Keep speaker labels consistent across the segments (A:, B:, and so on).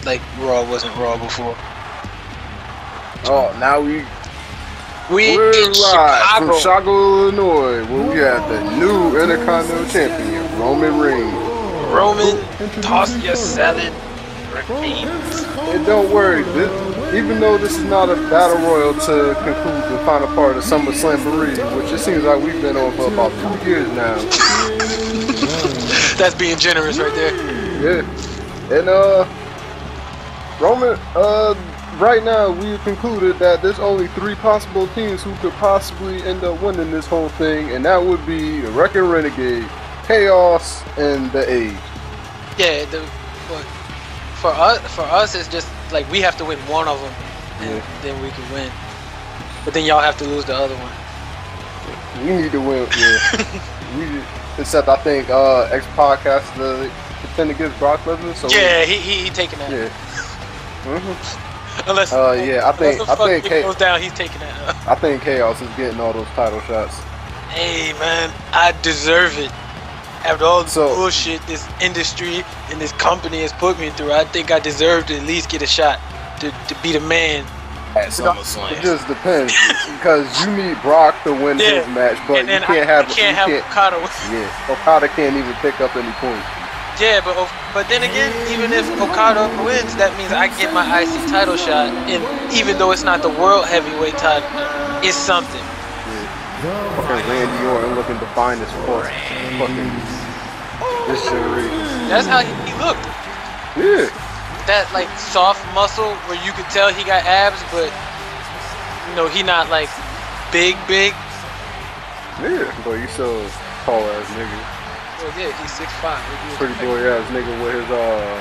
A: like Raw wasn't Raw before.
B: Oh, now we're
A: in
B: live from
A: Chicago.
B: Chicago, Illinois, where we have the new Intercontinental Champion, Roman Reigns.
A: Roman, toss your salad, Reigns.
B: And don't worry, even though this is not a battle royal to conclude the final part of SummerSlam, which it seems like we've been on for about 2 years now.
A: That's being generous right there.
B: Yeah. And Roman, right now we've concluded that there's only 3 possible teams who could possibly end up winning this whole thing, and that would be the Wreck and Renegade, Chaos, and the Age.
A: Yeah, for us, it's just like we have to win one of them, and then we can win. But then y'all have to lose the other one.
B: We need to win, yeah. Except I think X Podcast the contender against Brock Lesnar. So
A: yeah, he taking that.
B: Yeah.
A: Unless
B: I think
A: it goes down, he's taking that.
B: I think Chaos is getting all those title shots.
A: Hey man, I deserve it. After all the bullshit this industry and this company has put me through, I think I deserve to at least get a shot to be the man at SummerSlam.
B: It just depends, because you need Brock to win his match, but you can't have
A: Okada.
B: Yeah, Okada can't even pick up any points.
A: Yeah, but then again, even if Okada wins, that means I get my IC title shot, and even though it's not the world heavyweight title, it's something.
B: Yeah. Fucking Randy Orton looking to find his sport. Fucking this generation.
A: That's how he looked.
B: Yeah.
A: That like soft muscle where you could tell he got abs, but you know he not like big.
B: Yeah, but he's so tall ass nigga.
A: Well, yeah, he's 6'5".
B: Pretty boy ass nigga with his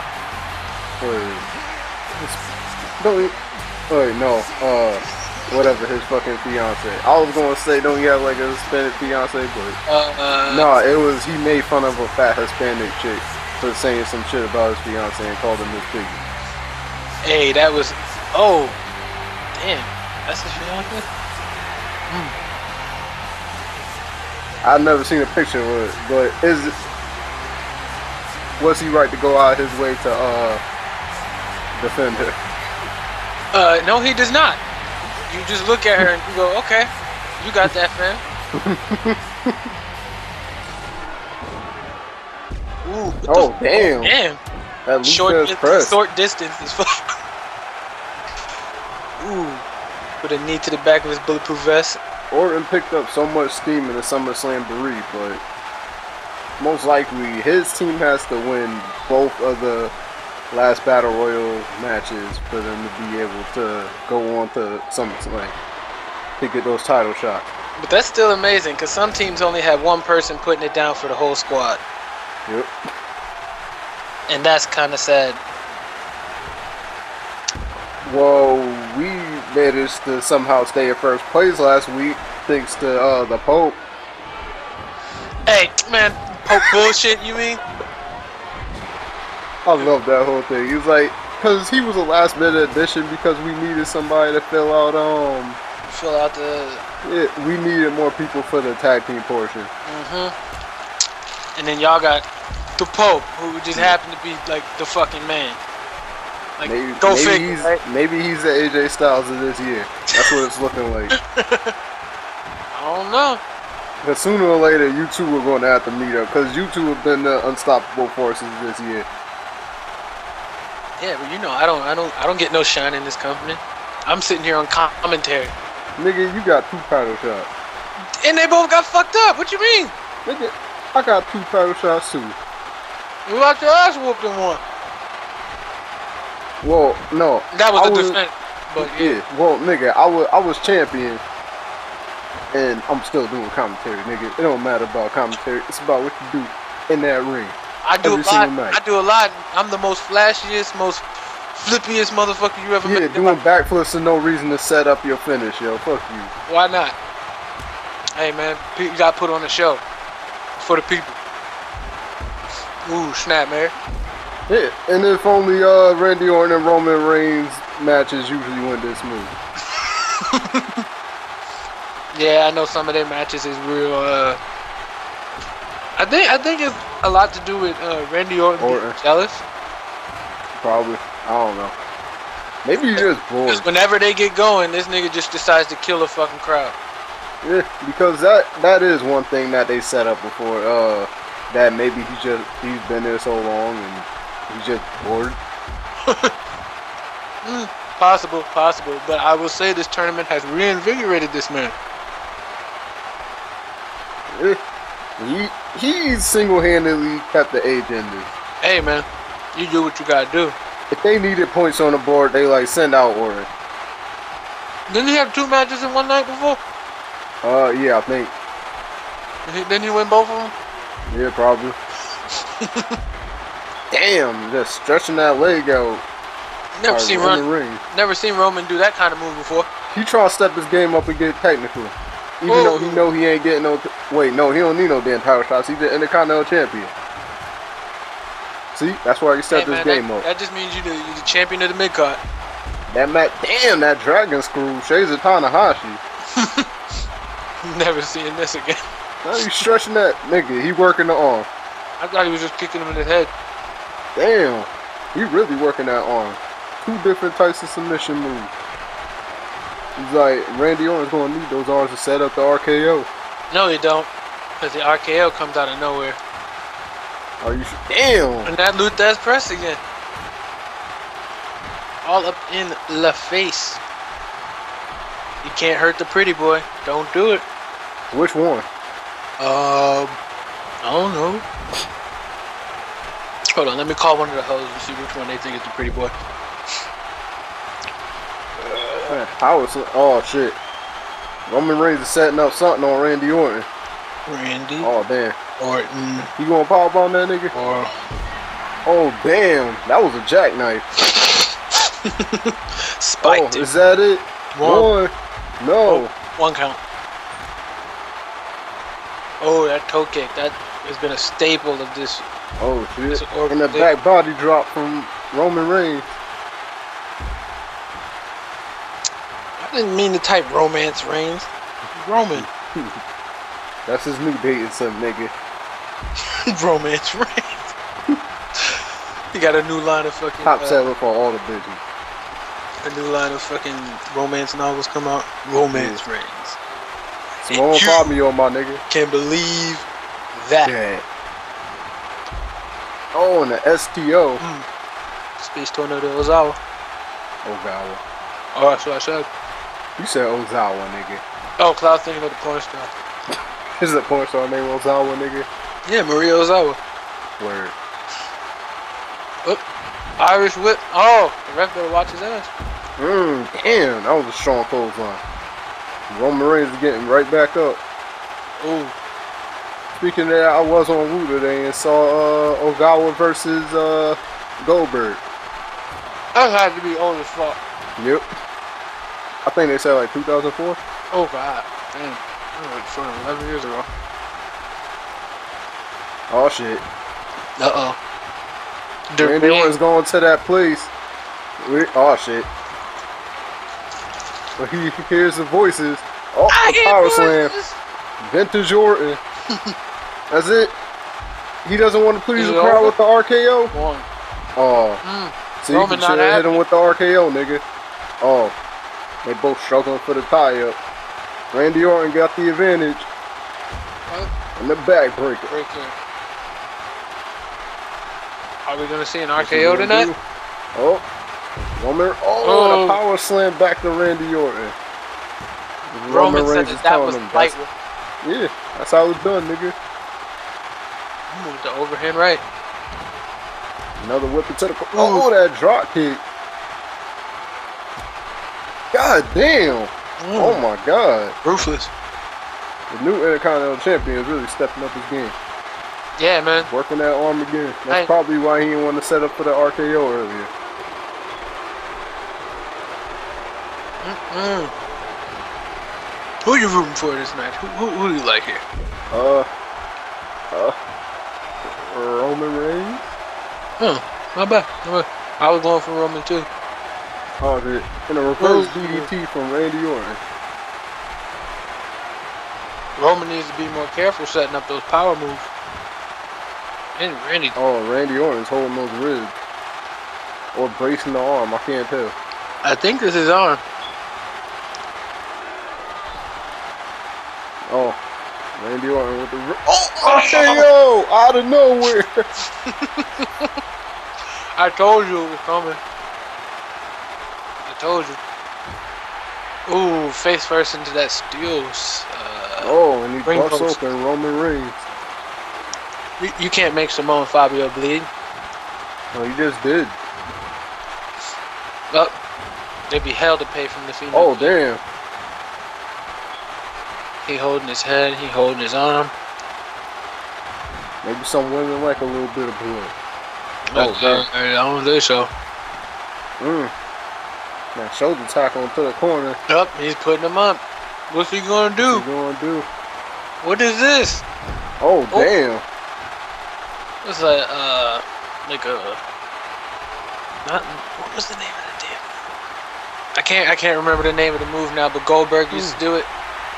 B: whatever his fucking fiance. I was gonna say don't he have like a Hispanic fiance, but no, it was he made fun of a fat Hispanic chick for saying some shit about his fiance and called him Miss Piggy.
A: Hey, that was damn, that's his fiance.
B: I've never seen a picture of it, but was he right to go out his way to defend her?
A: No, he does not. You just look at her and you go, okay, you got that, fam.
B: Ooh, damn.
A: Damn.
B: That
A: short distance is fuck. Ooh. With a knee to the back of his bulletproof vest.
B: Orton picked up so much steam in the SummerSlam Barrie, but most likely his team has to win both of the last Battle Royal matches for them to be able to go on to SummerSlam to get those title shots.
A: But that's still amazing, because some teams only have one person putting it down for the whole squad.
B: Yep.
A: And that's kind of sad.
B: Well, we managed to somehow stay in first place last week thanks to the Pope.
A: Hey, man, Pope bullshit, you mean?
B: I love that whole thing. He was like, because he was a last minute addition because we needed somebody to fill out
A: the...
B: Yeah, we needed more people for the tag team portion.
A: And then y'all got the Pope, who just happened to be like the fucking man. Like,
B: maybe he's the AJ Styles of this year. That's what it's looking like.
A: I don't know.
B: Because sooner or later, you two are going to have to meet up. Because you two have been the unstoppable forces this year.
A: Yeah, but you know, I don't get no shine in this company. I'm sitting here on commentary.
B: Nigga, you got 2 title shots.
A: And they both got fucked up. What you mean?
B: Nigga, I got 2 title shots too.
A: You got your ass whooped in one.
B: Well, no.
A: That was the defense. But yeah.
B: Well, nigga, I was champion, and I'm still doing commentary, nigga. It don't matter about commentary. It's about what you do in that ring.
A: I do a lot. I'm the most flashiest, most flippiest motherfucker you ever met.
B: Yeah, doing backflips for no reason to set up your finish, yo. Fuck you.
A: Why not? Hey, man, you got put on the show for the people. Ooh, snap, man.
B: Yeah, and if only Randy Orton and Roman Reigns matches usually went this smooth.
A: Yeah, I know some of their matches is real. I think it's a lot to do with Randy Orton being jealous.
B: Probably. I don't know. Maybe you're just bored.
A: Because whenever they get going, this nigga just decides to kill a fucking crowd.
B: Yeah, because that is one thing that they set up before. That maybe he's been there so long and he's just bored.
A: Possible. But I will say this tournament has reinvigorated this man.
B: Yeah. He single-handedly kept the agendas.
A: Hey man, you do what you gotta do.
B: If they needed points on the board, they like send out orders.
A: Didn't he have 2 matches in one night before?
B: Yeah, I think.
A: Didn't he win both of them?
B: Yeah, probably. Damn, just stretching that leg out.
A: Never seen Roman do that kind of move before.
B: He trying to step his game up and get technical. Even though he know he ain't getting no... Wait, no, he don't need no damn power shots. He's the Intercontinental Champion. See? That's why he stepped his game up.
A: That just means you're the champion of the mid-card.
B: Damn, that dragon screw. Shades of Tanahashi.
A: Never seeing this again.
B: Now he's stretching that nigga. He working the arm.
A: I thought he was just kicking him in the head.
B: Damn. He really working that arm. 2 different types of submission moves. He's like, Randy Orton's going to need those arms to set up the RKO.
A: No, he don't. Because the RKO comes out of nowhere.
B: Are you sure? Damn.
A: And that Luthez press again. All up in the face. You can't hurt the pretty boy. Don't do it.
B: Which one?
A: I don't know. Hold on, let me call one of the hoes and see which one they think is the pretty boy.
B: Oh shit. Roman Reigns is setting up something on Randy Orton.
A: Randy?
B: Oh damn.
A: Orton.
B: You gonna powerbomb that nigga? Oh damn. That was a jackknife.
A: Spiked it.
B: Is that it? One. No.
A: 1 count. Oh, that toe kick. That has been a staple of this.
B: Oh shit. And the back body drop from Roman Reigns.
A: I didn't mean to type romance Reigns. Roman.
B: That's his new dating sim, nigga.
A: Romance Reigns. He got a new line of fucking...
B: Top seller for all the bitches.
A: A new line of fucking romance novels come out. Romance Reigns.
B: Simone Fabio, my nigga.
A: Can't believe that.
B: Yeah. Oh, and the STO.
A: Space Tornado Ozawa.
B: Ozawa.
A: Oh, that's what I said.
B: You said Ozawa, nigga.
A: Oh, cause I was thinking of the porn star.
B: Is it a porn star named Ozawa, nigga?
A: Yeah, Maria Ozawa.
B: Word.
A: Oh, Irish whip. Oh, the ref better watch his ass.
B: Damn, that was a strong clothesline. Roman Reigns is getting right back up.
A: Ooh.
B: Speaking of that, I was on Woo today and saw Ogawa versus Goldberg.
A: That had to be old as fuck.
B: Yep. I think they said like 2004.
A: Oh god. Damn. That was like 11 years ago.
B: Oh shit.
A: Uh-oh.
B: Randy Orton's going to that place. Oh shit. But he hears the voices. Oh, the power slam. Vintage Orton. That's it. He doesn't want to please the crowd with the RKO. Oh. See, you should have hit him with the RKO, nigga. Oh. They both struggling for the tie-up. Randy Orton got the advantage. And the backbreaker.
A: Are we gonna see an RKO tonight?
B: Oh, Roman! Oh, the power slam back to Randy Orton.
A: Roman said that was light.
B: Yeah, that's how it's done, nigga.
A: With the overhand right.
B: Another whip to the. Oh, that drop kick! God damn! Oh my god!
A: Ruthless.
B: The new Intercontinental Champion is really stepping up his game.
A: Yeah, man.
B: Working that arm again. That's probably why he didn't want to set up for the RKO earlier.
A: Who are you rooting for in this match? Who do you like here?
B: Roman Reigns.
A: Not bad. I was going for Roman too.
B: Oh, dude. And a reverse DDT from Randy Orton.
A: Roman needs to be more careful setting up those power moves. And Randy.
B: Oh, Randy Orton's holding those ribs. or bracing the arm. I can't tell.
A: I think this is on.
B: Oh, Randy Orton with the RKO out of nowhere.
A: I told you it was coming. I told you. Ooh, face first into that steel.
B: And he busts open Roman Reigns.
A: You can't make Simone Fabio bleed.
B: No, you just did.
A: Oh, there'd be hell to pay from the female.
B: Oh, damn.
A: He holding his head, he holding his arm.
B: Maybe some women like a little bit of blood.
A: I don't think so.
B: Now shoulder tackle to the corner.
A: Yup, he's putting him up. What's he gonna do?
B: What's he gonna do?
A: What is this?
B: Oh, damn.
A: It's like a what was the name of the damn move? I can't remember the name of the move now, but Goldberg used to do it.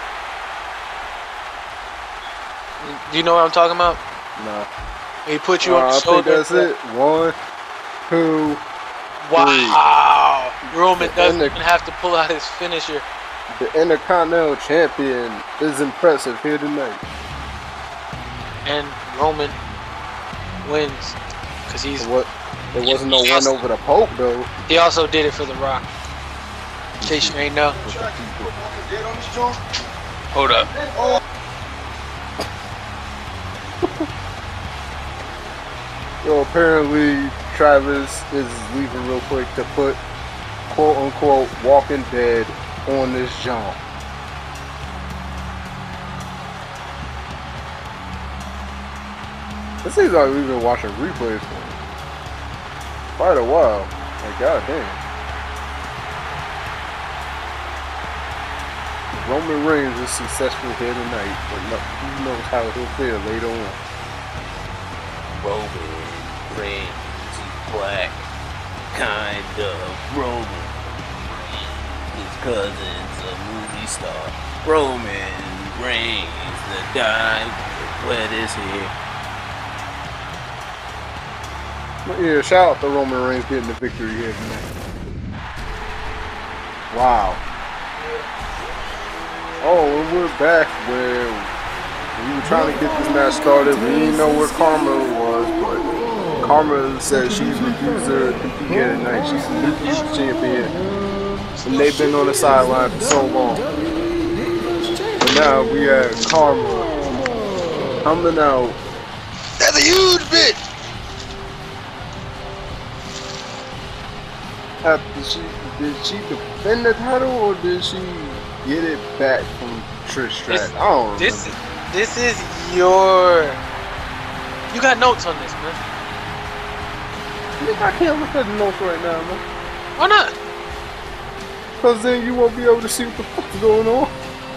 A: Do you know what I'm talking about?
B: No.
A: He put you on the shoulder.
B: I think that's it. 1, 2,
A: wow. 3. Roman doesn't have to pull out his finisher.
B: The Intercontinental Champion is impressive here tonight.
A: And Roman wins. Because he's...
B: There wasn't no win over the Pope, though.
A: He also did it for The Rock. In case you ain't know. Hold up.
B: So apparently Travis is leaving real quick to put quote-unquote Walking Dead on this jump. It seems like we've been watching replays for quite a while. Like, goddamn. Roman Reigns is successful here tonight, but who knows how he'll feel later on.
C: Roman Reigns, black, kind of Roman. His cousin's a movie star. Roman Reigns, the guy with his hair.
B: Yeah, shout out to Roman Reigns getting the victory here tonight. Wow. Oh, and we're back where we were trying to get this match started. We didn't know where Karma was, but Karma said she refused to compete here tonight. She's the new champion. And they've been on the sideline for so long. But now we have Karma coming out.
A: That's a huge bitch!
B: Did she defend the title or did she get it back from Trish Stratus? I don't remember.
A: This is your... You got notes on this, man.
B: I can't look at the notes right now, man.
A: Why not?
B: Because then you won't be able to see what the fuck is going on.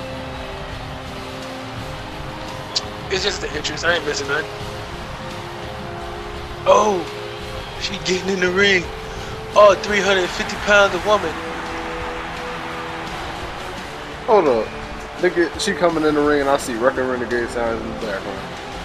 A: It's just the entrance. I ain't missing nothing. Oh, she getting in the ring. Oh, 350 pounds of woman.
B: Hold up. Nigga, she coming in the ring and I see Wreck and Renegade signs in the background.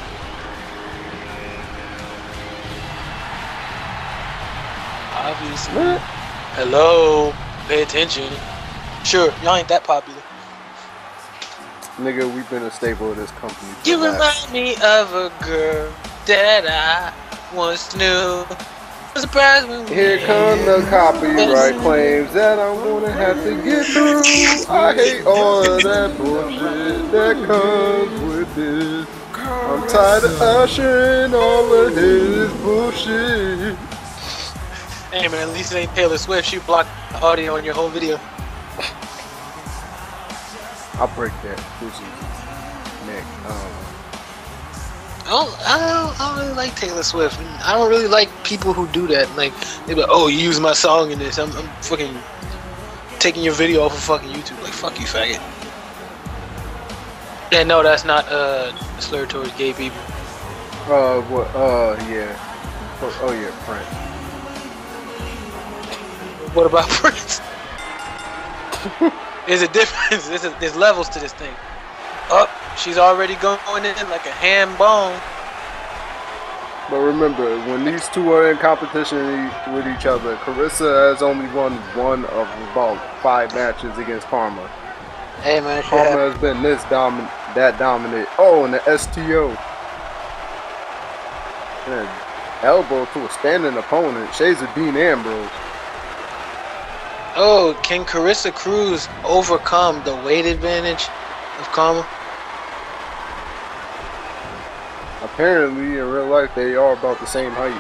A: Obviously. What? Hello. Pay attention. Sure, y'all ain't that popular.
B: Nigga, we've been a staple of this company.
A: You remind me of a girl that I once knew. Surprised when
B: here come the copyright claims that I'm gonna have to get through. I hate all of that bullshit that comes with this. I'm tired of ushering all of his bullshit.
A: Hey man, at least it ain't Taylor Swift. She blocked the audio on your whole video.
B: I'll break that. Nick,
A: I don't really like Taylor Swift. I don't really like people who do that. Like, they be like, oh, you use my song in this. I'm fucking taking your video off of fucking YouTube. Like, fuck you, faggot. And no, that's not a slur towards gay people.
B: What? Yeah. Oh, yeah, Prince.
A: What about Prince? There's a difference. There's levels to this thing. Up, she's already going in like a ham bone.
B: But remember, when these two are in competition with each other, Carissa has only won one of about 5 matches against Karma.
A: Hey man,
B: Karma has been that dominant. Oh, and the STO. And elbow to a standing opponent. Shades of Dean Ambrose.
A: Oh, can Carissa Cruz overcome the weight advantage of Karma?
B: Apparently, in real life, they are about the same height.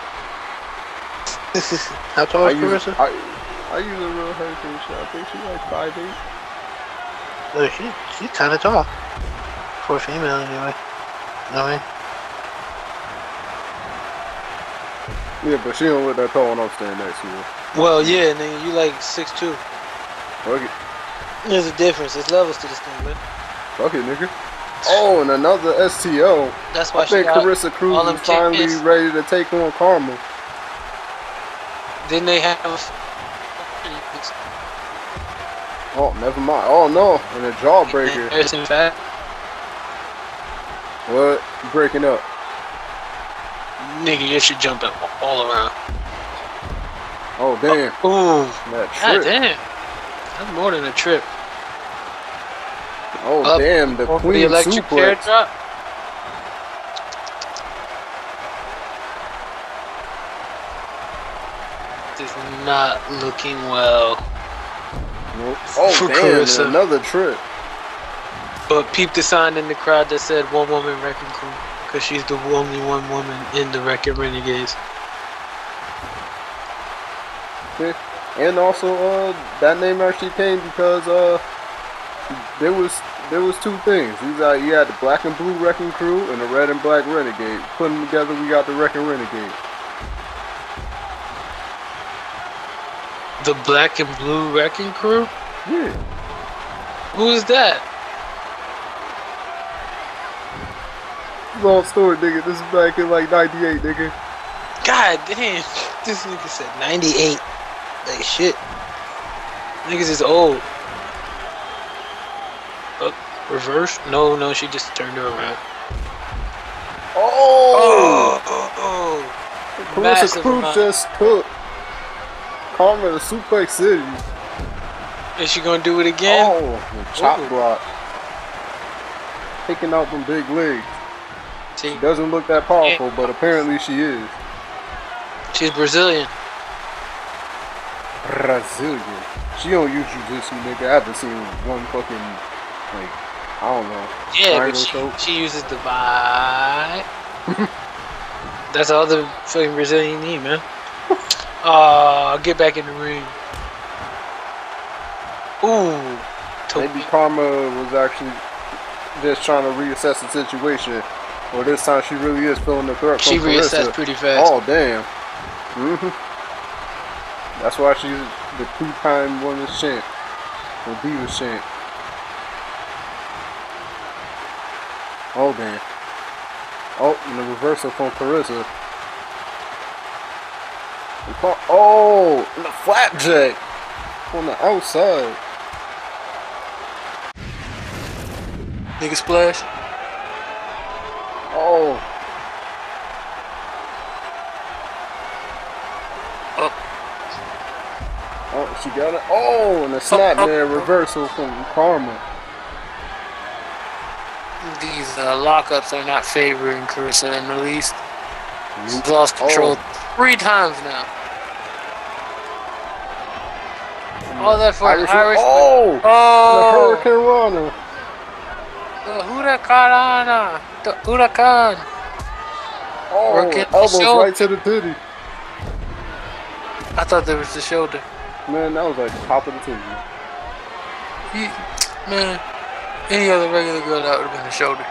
A: How tall is Carissa?
B: I use a real hurricane shot. I think she's like 5'8".
A: Look, she's kind of tall. For a female, anyway. You know what I mean?
B: Yeah, but she don't look that tall when I'm standing next to her.
A: Well, yeah, nigga, you like 6'2".
B: Fuck it.
A: There's a difference. There's levels to this thing, man.
B: Fuck it, nigga. Oh, and another STO.
A: That's why
B: I think Carissa Cruz is finally ready to take on Karma.
A: Didn't they have...
B: Oh, never mind. Oh, no. And a jawbreaker. What? Breaking up.
A: Nigga, you should jump it all around.
B: Oh, damn.
A: Ooh.
B: That trip.
A: God damn. That's more than a trip.
B: Oh, damn. The Queen
A: electric chair
B: suplex.
A: drop. This is not looking well.
B: Nope. Oh,
A: for
B: damn.
A: Carissa.
B: Another trip.
A: But peep the sign in the crowd that said one woman wrecking crew. Because she's the only one woman in the Wrecking Renegades.
B: Yeah. And also, that name actually came because there was 2 things. You had the black and blue Wrecking Crew and the red and black Renegade. Put them together, we got the Wrecking Renegade.
A: The black and blue Wrecking Crew?
B: Yeah.
A: Who is that?
B: Long story, nigga. This is back in like 98, nigga.
A: God damn. This nigga said 98. Like shit. Niggas is old. Reverse? No, she just turned her around.
B: Oh! Carissa Cruz
A: amount.
B: just took Karma to Suplex City.
A: Is she gonna do it again?
B: Oh, the chop block. Taking out them big legs.
A: See,
B: She doesn't look that powerful, but apparently she is.
A: she's Brazilian.
B: Brazilian. She don't use jiu-jitsu, nigga. I haven't seen one fucking, like, I don't know.
A: Yeah, but she uses the vibe. That's all the fucking Brazilian need, man. Get back in the ring. Ooh.
B: Maybe Karma was actually just trying to reassess the situation. Or this time she really is feeling the threat from
A: She reassessed
B: Carissa.
A: pretty fast.
B: Oh, damn. That's why she's the 2-time women's champ. Or Divas champ. Oh, damn. Oh, and the reversal from Carissa. Oh, and the flapjack on the outside.
A: Nigga splash.
B: Oh. Oh, she got it. Oh, and a snapmare reversal from Karma.
A: These lockups are not favoring Carissa in the least. She's lost control 3 times now. All that for Irish.
B: Oh! The Hurricane Runner.
A: The Huracán. The Huracán.
B: Oh, elbows right to the titty.
A: I thought there was the shoulder.
B: Man, that was like the top of the titty.
A: Man, any other regular girl, that would have been the shoulder.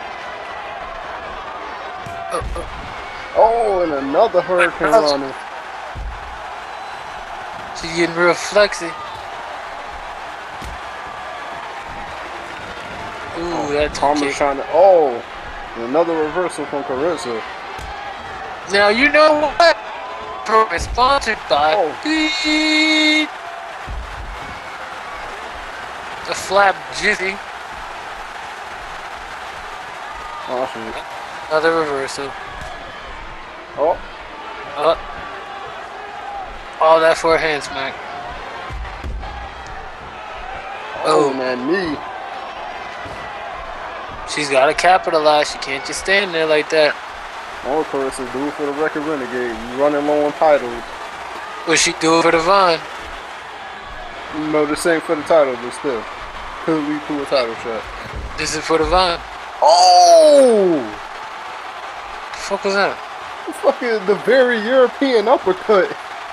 B: Oh, and another Hurricane Runner.
A: She's getting real flexy. Ooh, that's
B: Karma's trying to. Oh, and another reversal from Carissa.
A: Now you know what? Program is sponsored by Beat the Flap Jizzy.
B: Oh shit.
A: Another reversal.
B: Oh.
A: All that for a hand smack.
B: Oh, that knee.
A: She's got to capitalize. She can't just stand there like that.
B: Oh, Carissa, do it for the record renegade. You running low on titles.
A: Will she do it for the Vaughn?
B: No, this ain't for the title, but still. Could lead to a title shot.
A: This is for the Vaughn.
B: Oh!
A: The fuck was that?
B: Fucking the very European uppercut.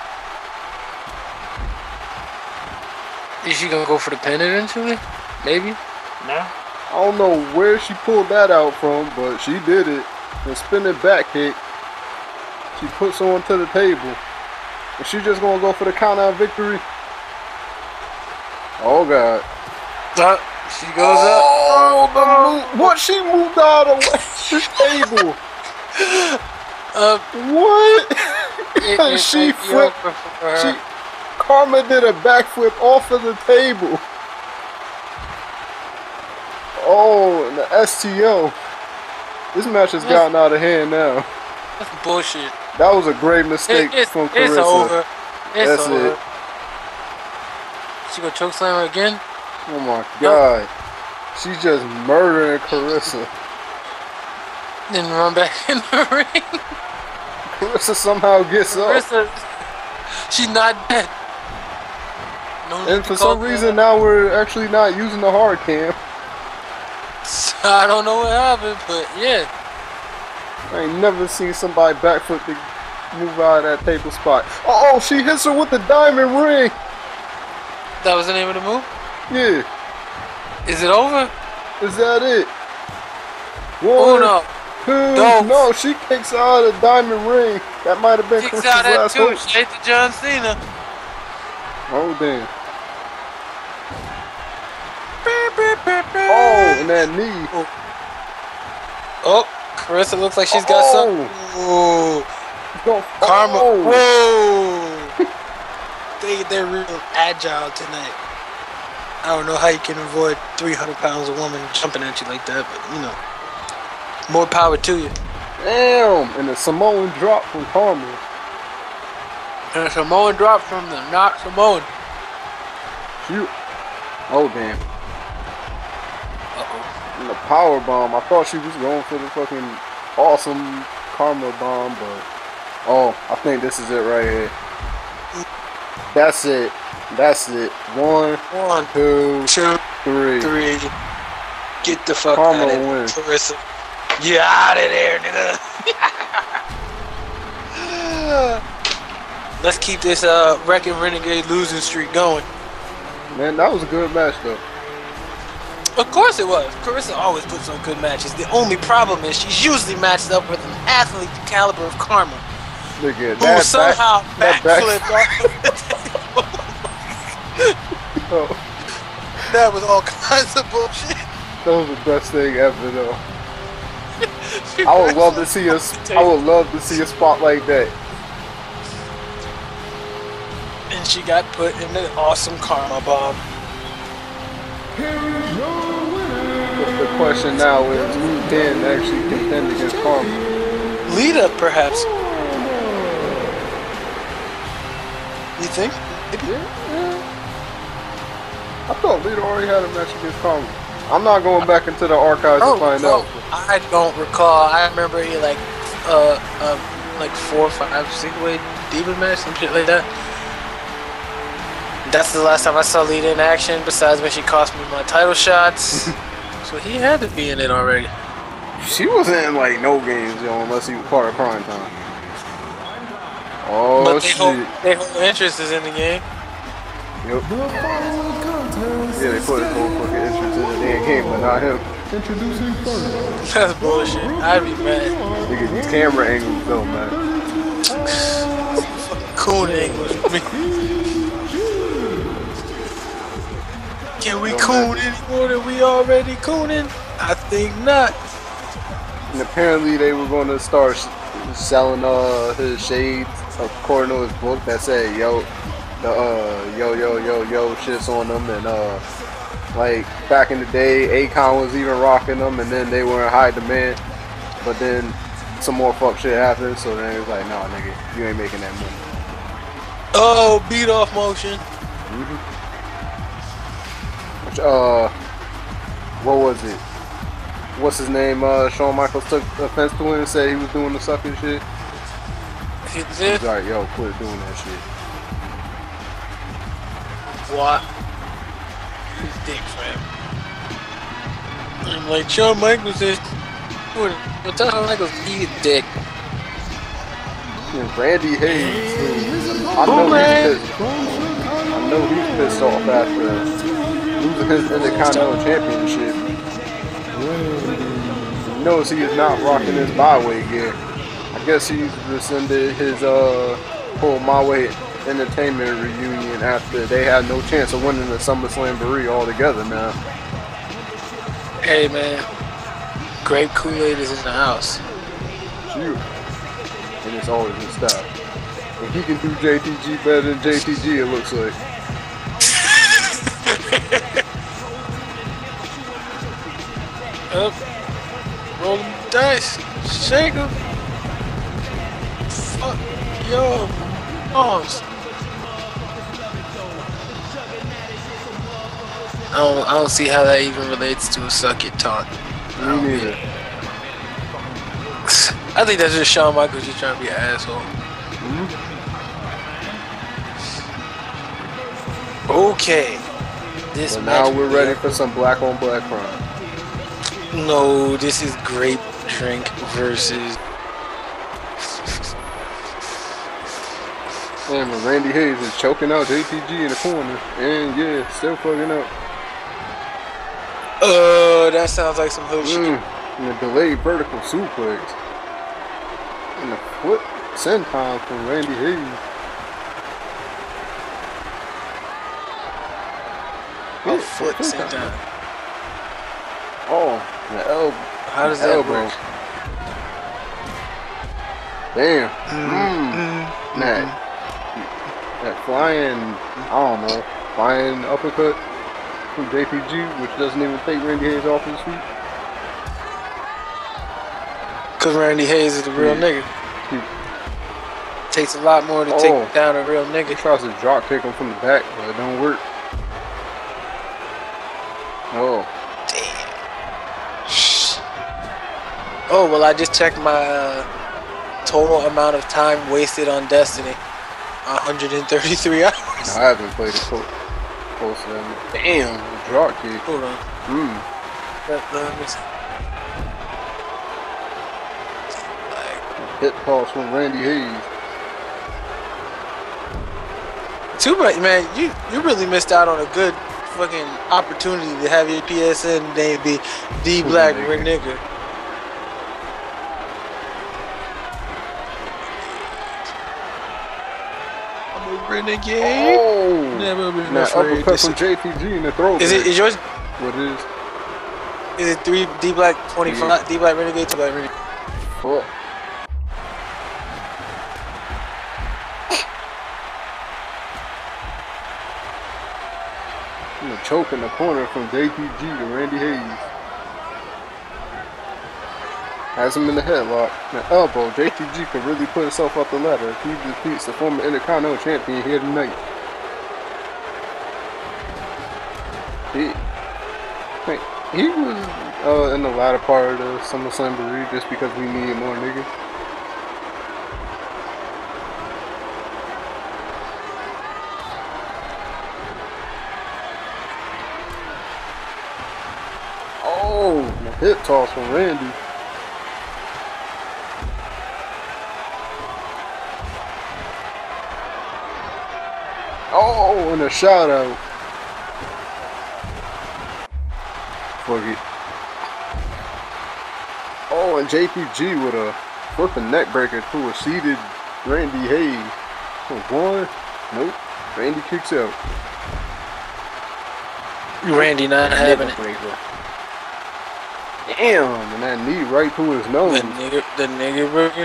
A: Is she gonna go for the pin eventually? Maybe? No?
B: I don't know where she pulled that out from, but she did it. The spinning back kick. She puts on to the table. Is she just gonna go for the count out victory? Oh god.
A: She goes up.
B: Oh, what? She moved out of the table. What? And she flipped. Karma did a backflip off of the table. Oh, and the STO. This match has gotten out of hand now.
A: That's bullshit.
B: That was a great mistake from Carissa.
A: It's over. That's over.
B: It.
A: She gonna chokeslam her again?
B: Oh my god. She's just murdering Carissa.
A: Then run back in the ring.
B: Carissa somehow gets up.
A: She's not dead. No,
B: and for some reason now we're actually not using the hard cam.
A: I don't know what happened, but yeah.
B: I ain't never seen somebody backflip to move out of that table spot. Oh, she hits her with the diamond ring.
A: That was the name of the move?
B: Yeah.
A: Is it over?
B: Is that it?
A: Uno.
B: Two. No, she kicks out of the diamond ring. That might have been
A: Carissa's last
B: hope.
A: She hit the John Cena.
B: Oh, damn. Oh, and that knee.
A: Oh, Carissa looks like she's got something. Ooh. Karma. Whoa. They're real agile tonight. I don't know how you can avoid 300 pounds of woman jumping at you like that, but you know, more power to you.
B: Damn, and a Samoan drop from Karma.
A: And a Samoan drop from the not Samoan.
B: Shoot. Oh, damn.
A: Uh-oh.
B: And the power bomb. I thought she was going for the fucking awesome Karma bomb, but oh, I think this is it right here. That's it. That's it. One, two, three.
A: Get the fuck
B: Karma
A: out of here, Carissa. Get out of there, nigga. Let's keep this Wrecking Renegade losing streak going.
B: Man, that was a good match, though.
A: Of course it was. Carissa always puts on good matches. The only problem is she's usually matched up with an athlete the caliber of Karma.
B: Look at
A: who
B: that
A: somehow backflipped off of the table.
B: Oh.
A: That was all kinds of bullshit.
B: That was the best thing ever, though. I would love to see a spot like that.
A: And she got put in the awesome Karma bomb.
B: The question now is who can actually contend against Karma?
A: Lita, perhaps. You think?
B: Yeah. I thought Lita already had a match against Karma. I'm not going back into the archives to find out.
A: I don't recall. I remember he like 4 or 5 6-way Demon match, some shit like that. That's the last time I saw Lita in action, besides when she cost me my title shots. So he had to be in it already.
B: She wasn't in like no games, yo, unless he was part of Prime Time. Oh,
A: but
B: shit.
A: Their whole interest is in the game.
B: Yep. Yeah, they put his whole fucking interest in the damn game, but not him.
D: Introducing first.
A: That's bullshit. I'd be mad.
B: Look at these camera angles though, man.
A: Fucking coon angles for me. Can we coon any more than we already cooning? I think not.
B: And apparently they were going to start selling his shades according to his book that said yo shits on them, and like back in the day Akon was even rocking them, and then they were in high demand, but then some more fuck shit happened, so then it's like, nah, nigga, you ain't making that money.
A: Oh, beat off motion.
B: Which, what was it? What's his name? Shawn Michaels took offense to it and said he was doing the sucking shit. He's like, yo, quit doing that shit.
A: What? His dick, fam. I'm like, Shawn Michaels is. What's Shawn Michaels eat dick?
B: And Randy Hayes, I know he's pissed off after losing his Intercontinental Championship. He knows he is not rocking his My Way gear. I guess he's rescinded his whole My Way Entertainment reunion after they had no chance of winning the SummerSlam altogether now.
A: Hey man, grape Kool-Aid is in the house.
B: Shoot. And it's always in style. If he can do JTG better than JTG, it looks like.
A: Up, roll them dice, shake them. Fuck yo, arms. I don't see how that even relates to a suck it taunt.
B: Me neither.
A: I think that's just Shawn Michaels just trying to be an asshole. Okay. This
B: but now we're ready for some black on black crime.
A: No, this is grape drink versus.
B: And Randy Hayes is choking out JTG in the corner. And yeah, still fucking up.
A: That sounds like some hood shit.
B: And a delayed vertical suplex. And a flip senton from Randy Hayes.
A: A flip senton.
B: Oh, the elbow.
A: How does that work?
B: Damn. That flying, I don't know, flying uppercut from JTG, which doesn't even take Randy Hayes off his feet.
A: Cause Randy Hayes is a real nigga. Takes a lot more to take down a real nigga.
B: He tries to drop kick him from the back, but it don't work. Oh.
A: Damn. Oh, well, I just checked my total amount of time wasted on Destiny. 133 hours.
B: I haven't played it close to that. Damn, the drop kick.
A: Hold on. Let me see.
B: Hit toss from Randy Hayes.
A: Too much, man. You really missed out on a good fucking opportunity to have your PSN name be D Black Nigga. I'm a renegade.
B: Oh,
A: never been
B: now
A: afraid.
B: Uppercut from JTG in the throat.
A: Is yours?
B: What is?
A: Is it 3 D Black 25? Yeah. D Black Renegade, 2 Black Renegade.
B: Fuck. A choke in the corner from JTG to Randy Hayes. Has him in the headlock. Now elbow, JTG can really put himself up the ladder if he defeats the former Intercontinental Champion here tonight. He was in the latter part of the SummerSlam just because we needed more niggas. Oh, the hip toss from Randy. Oh, and a shout out. Fuck it. Oh, and JPG with a flipping neck breaker to a seated Randy Hayes. One, nope. Randy kicks out.
A: Randy not having it.
B: Damn, and that knee right to his nose.
A: The nigga burger.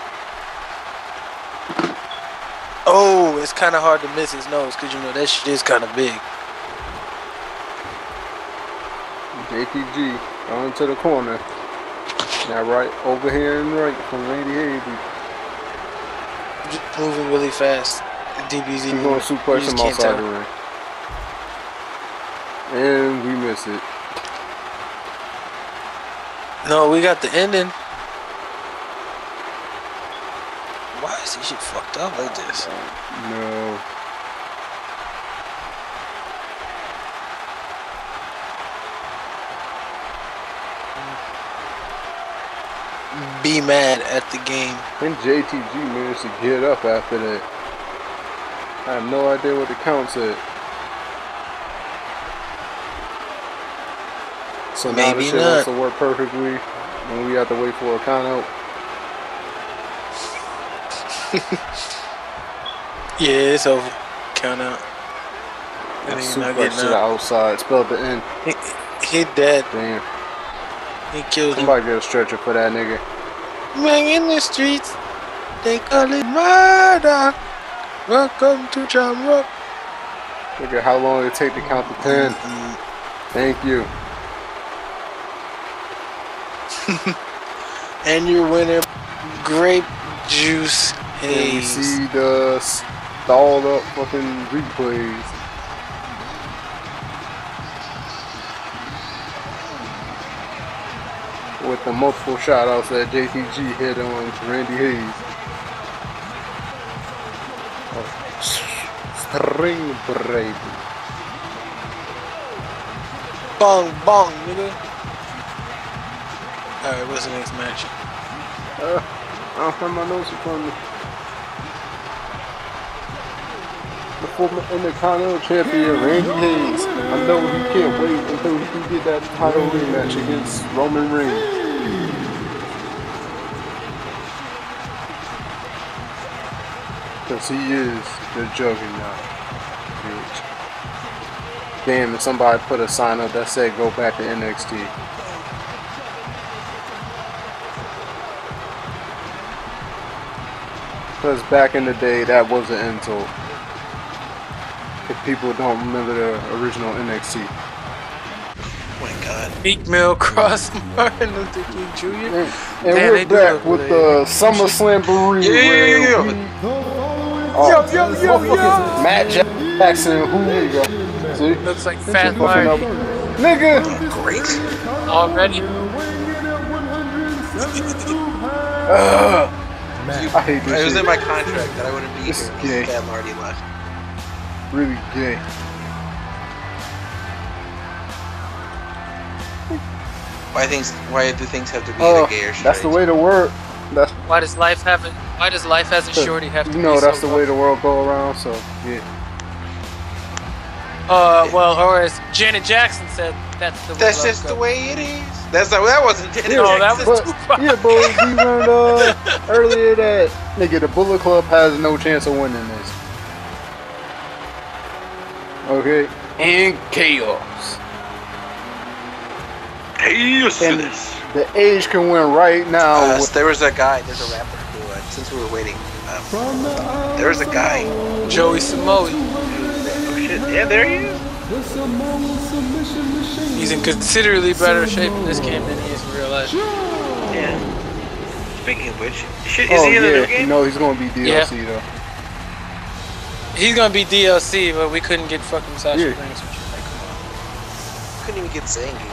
A: Oh, it's kind of hard to miss his nose because you know that shit is kind of big.
B: JPG going to the corner. Now right over here and right from Randy Hayes.
A: Just moving really fast. DBZ.
B: He's going to suplex him outside the ring. And we miss it.
A: No, we got the ending. Why is this shit fucked up like this?
B: No.
A: Be mad at the game.
B: And JTG managed to get up after that. I have no idea what the count said. So now
A: Maybe
B: the shit
A: not.
B: wants to work perfectly and we have to wait for a count out.
A: Yeah, it's over. Count out. And he's not
B: Suplex
A: getting
B: to the
A: out.
B: outside. Spelled the N.
A: He dead.
B: Damn.
A: He killed him.
B: Somebody get a stretcher for that nigga.
A: Man, in the streets, they call it murder. Welcome to Jam Rock.
B: Look at how long it take to count to 10. Thank you.
A: And your winner, grape juice
B: And we
A: haze.
B: see the stalled up fucking replays. With the multiple shout outs that JTG hit on Randy Hayes. String break.
A: Bong bong, nigga. Alright, what's the next match?
B: I don't have my notes in front of me. The former Intercontinental Champion Randy Hayes. I know he can't wait until he can get that title rematch against Roman Reigns. Because he is the juggernaut, bitch. Damn, if somebody put a sign up that said go back to NXT. Because back in the day, that was an insult. If people don't remember the original NXT.
A: Oh my god. Meek Mill cross Martin Luther King Jr.
B: And
A: Damn,
B: we're back with the SummerSlam Burrito. Matt Jackson, who we go? See?
A: Looks like Fat Larry.
B: Nigga!
A: Great. Already.
B: I hate this
E: It was
B: shit.
E: in my contract that I wouldn't be
B: This is
E: here.
B: gay.
E: That Marty left.
B: Really gay.
E: Why do things have to be the gay or straight?
B: That's the way the world. That's
A: Why does life as a shorty have to
B: you know
A: be
B: that's
A: so
B: the way the world go around. So yeah.
A: Well, or as Janet Jackson said, that's the way
E: That's
A: love
E: just the
A: goes.
E: way it is. That wasn't Janet
A: No, that
E: Jackson.
A: was
B: But
A: Tupac.
B: yeah, but we learned earlier that nigga the Bullet Club has no chance of winning this. Okay, and chaos. And the age can win right now.
E: There was a guy. There's a rapper who, since we were waiting, there was a guy.
A: Joey Samoa.
E: Oh shit! Yeah, there he is.
A: He's in considerably better shape in this game than he is in real life.
E: Yeah. Speaking of which, is
B: Oh
E: he in the new
B: yeah,
E: game?
B: no, he's gonna be DLC though.
A: He's gonna be DLC, but we couldn't get fucking Sasha
B: Yeah.
A: Banks.
E: Couldn't even get Zangief.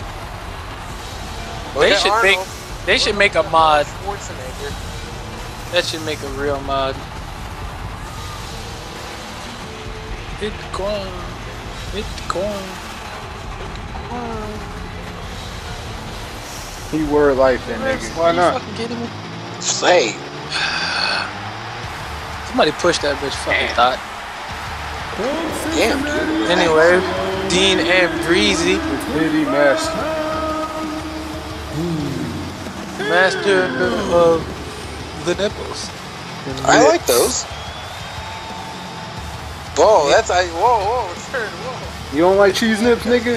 A: They should make a mod.
E: Schwarzenegger.
A: That should make a real mod. Hit the corn. Hit the corn.
B: He word life then, nigga. Why not?
A: Fucking kidding me?
E: Say.
A: Somebody push that bitch fucking thought.
E: Damn, dude.
A: Anyway, Dean and Breezy,
B: Diddy Master.
A: master of the nipples.
E: I like those. Whoa, whoa, turn, whoa.
B: You don't like cheese nips, nigga?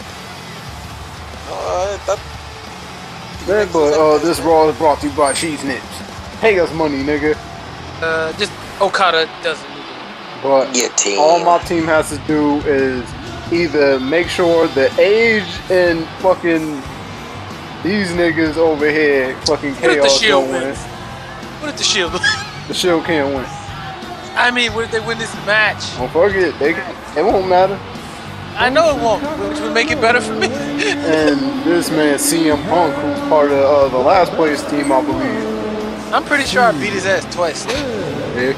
B: Yeah, but this Raw is brought to you by Cheese Nips. Pay us money, nigga.
A: Just Okada doesn't need it.
B: But
E: Yeah, team.
B: all my team has to do is either make sure the age and fucking These niggas over here, fucking
A: What if the
B: Chaos
A: Shield
B: don't win.
A: wins? What if the Shield wins?
B: The Shield can't win.
A: I mean, what if they win this match?
B: Don't forget, it won't matter.
A: I know it won't, which would make it better for me.
B: And this man, CM Punk, who's part of the last place team, I believe.
A: I'm pretty sure I beat his ass twice.
B: Yeah.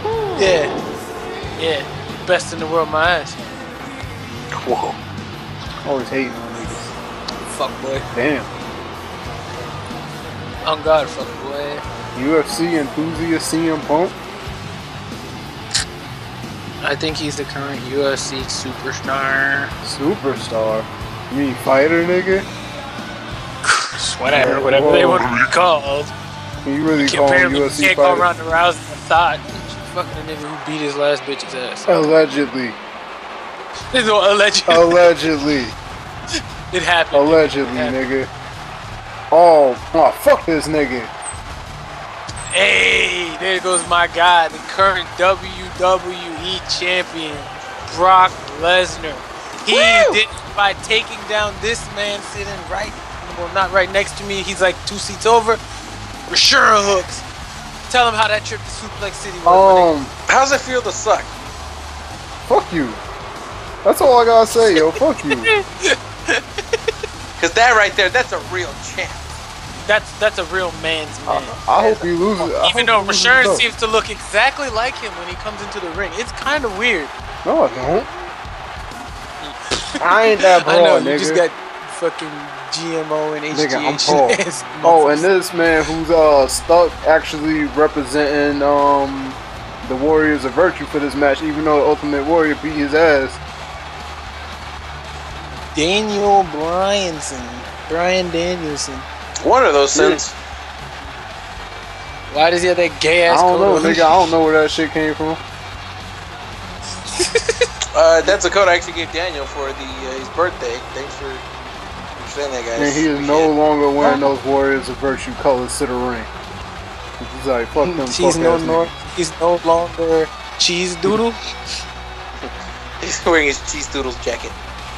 A: Yeah. Best in the world, my ass.
B: Whoa. Always hating on niggas.
A: Fuck boy.
B: Damn.
A: On God, fuck boy.
B: UFC enthusiast CM Punk.
A: I think he's the current UFC superstar.
B: Superstar? You mean fighter, nigga?
A: Whatever they want to be called.
B: Can you really call him UFC
A: can't
B: fighter?
A: go around the rousing the thought. Fucking a nigga who beat his last bitch's ass.
B: Allegedly.
A: There's no allegedly.
B: Allegedly.
A: It happened.
B: Allegedly, nigga. Oh, fuck this nigga.
A: Hey, there goes my guy, the current WWE champion, Brock Lesnar. He did it by taking down this man sitting right, well, not right next to me. He's like 2 seats over. Rashura hooks. Tell him how that trip to Suplex City was.
E: How's it feel to suck?
B: Fuck you. That's all I gotta say, yo. Fuck you.
E: Cause that right there, that's a real champ.
A: That's a real man's man.
B: I hope he loses.
A: Even though Rashura seems to look exactly like him when he comes into the ring. It's kind of weird.
B: No, I don't. I ain't that broad,
A: I know,
B: nigga.
A: you just got fucking GMO and
B: Nigga, I'm
A: HGH.
B: tall. Oh, and this man who's stuck actually representing the Warriors of Virtue for this match, even though the Ultimate Warrior beat his ass.
A: Daniel Brian Danielson.
E: One of those sins.
A: Why does he have that gay ass?
B: I don't know, nigga. I don't know where that shit came from.
E: That's a code I actually gave Daniel for his birthday. Thanks for saying that, guys.
B: And he is no longer wearing those Warriors of Virtue colors to the ring. He's like, fuck them.
A: He's no longer Cheese Doodle.
E: He's wearing his Cheese Doodles jacket.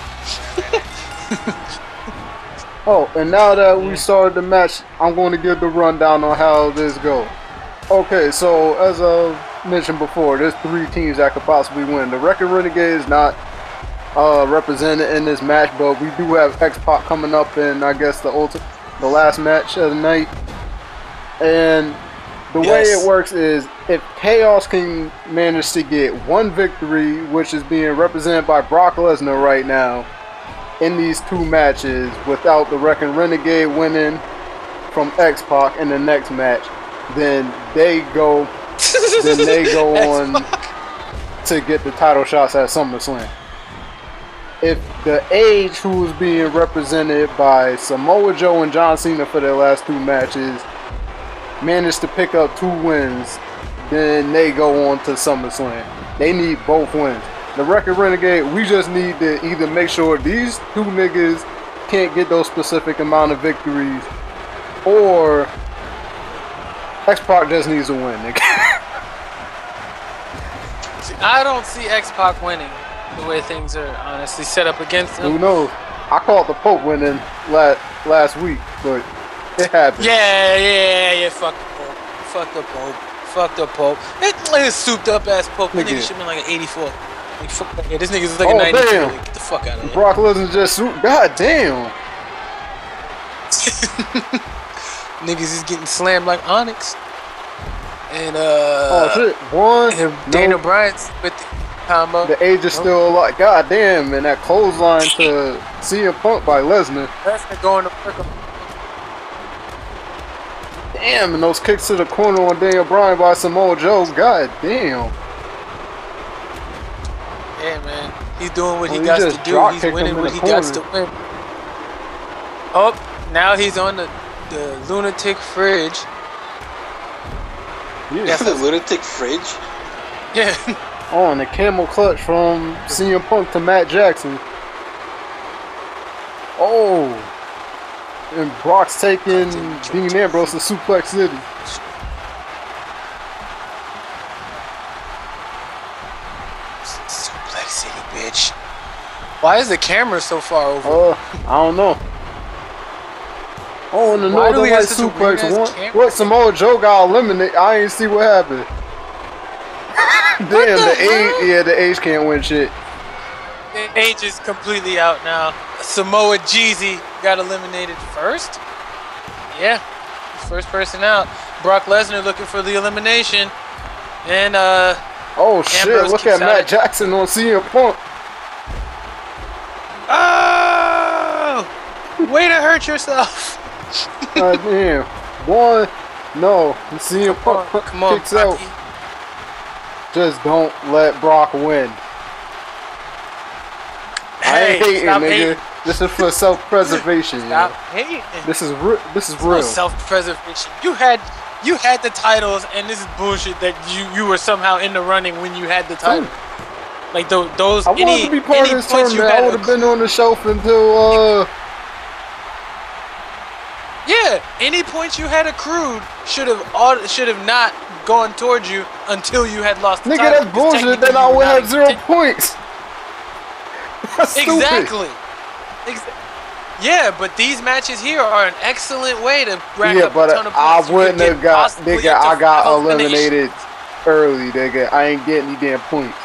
B: Oh, and now that we started the match, I'm going to give the rundown on how this goes. Okay, so as I mentioned before, there's 3 teams that could possibly win. The Wrecking Renegade is not represented in this match, but we do have X-Pac coming up in, I guess, the last match of the night. And the way it works is, if Chaos can manage to get 1 victory, which is being represented by Brock Lesnar right now, in these 2 matches, without the Wrecking Renegade winning from X-Pac in the next match, then they go on to get the title shots at SummerSlam. If the Age, who is being represented by Samoa Joe and John Cena for their last 2 matches, manage to pick up 2 wins, then they go on to SummerSlam. They need both wins. The Wrecking Renegade, we just need to either make sure these 2 niggas can't get those specific amount of victories, or X-Pac just needs to win, nigga.
A: I don't see X-Pac winning the way things are honestly set up against him.
B: Who knows? I called the Pope winning last week, but it happened.
A: Yeah. Fuck the Pope. Fuck the Pope. It's souped up ass Pope. That nigga should be like an 84. Like, fuck that. Yeah, this nigga's like a 93.
B: Damn.
A: Like, get the fuck out of here.
B: Brock Lesnar just God damn.
A: Niggas is getting slammed like Onyx. And
B: oh shit.
A: Daniel Bryan's with the combo.
B: The Age is still alive. God damn, and that clothesline to CM Punk by Lesnar.
A: Lesnar going to work him.
B: Damn, and those kicks to the corner on Daniel Bryan by Samoa Joe. God damn.
A: Yeah, man. He's doing what he got to do. He's winning what he got to win. Oh, now he's on the lunatic fridge.
B: Yeah.
E: That's the lunatic fridge?
A: Yeah.
B: Oh, and the camel clutch from CM Punk to Matt Jackson. Oh. And Brock's taking Dean Ambrose to Suplex City.
A: Suplex City, bitch. Why is the camera so far over?
B: I don't know. Oh, and the
A: Why do
B: Northern
A: we have
B: Light
A: such a
B: suplex.
A: weird-ass camera?
B: What? Samoa Joe got eliminated. I ain't see what happened. Damn, the H can't win shit.
A: H is completely out now. Samoa Jeezy got eliminated first. Yeah, first person out. Brock Lesnar looking for the elimination, and
B: oh shit!
A: Ambrose
B: Look
A: kicks
B: at
A: out
B: Matt
A: at-
B: Jackson on CM Punk.
A: Oh, way to hurt yourself.
B: God damn. One, no. CM Punk
A: Come on,
B: kicks out.
A: Brocky.
B: Just don't let Brock win. I ain't hating,
A: stop
B: nigga.
A: hating.
B: This is for self-preservation.
A: Stop
B: Yeah.
A: hating.
B: This is real.
A: Self-preservation. You had the titles, and this is bullshit that you were somehow in the running when you had the title. Like those.
B: I wanted to be part of this tournament. I would have been on the shelf until
A: Yeah, any points you had accrued should have not gone towards you until you had lost the
B: nigga,
A: title.
B: that's bullshit. Then I would have 0 points. That's stupid.
A: Exactly. Yeah, but these matches here are an excellent way to rack up a ton of points.
B: I wouldn't have got, nigga, I got eliminated early, nigga. I ain't getting any damn points.